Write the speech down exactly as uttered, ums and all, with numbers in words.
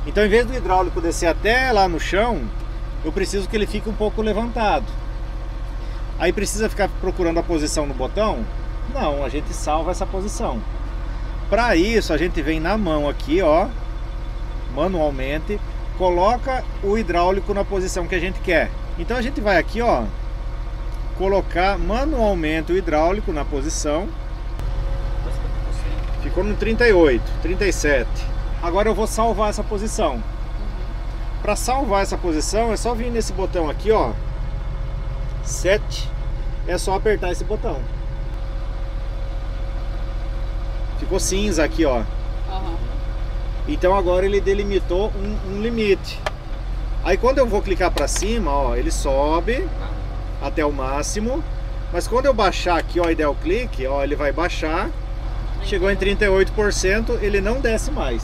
Então, em vez do hidráulico descer até lá no chão, eu preciso que ele fique um pouco levantado. Aí precisa ficar procurando a posição no botão? Não, a gente salva essa posição. Para isso, a gente vem na mão aqui, ó, manualmente, coloca o hidráulico na posição que a gente quer. Então a gente vai aqui, ó, colocar manualmente o hidráulico na posição. Ficou no trinta e oito, trinta e sete. Agora eu vou salvar essa posição. Uhum. Para salvar essa posição é só vir nesse botão aqui, ó, sete. É só apertar esse botão. Ficou cinza aqui, ó. Uhum. Então agora ele delimitou um, um limite. Aí quando eu vou clicar para cima, ó, ele sobe até o máximo. Mas quando eu baixar aqui, ó, e der o clique, ó, ele vai baixar. Chegou em trinta e oito por cento, ele não desce mais.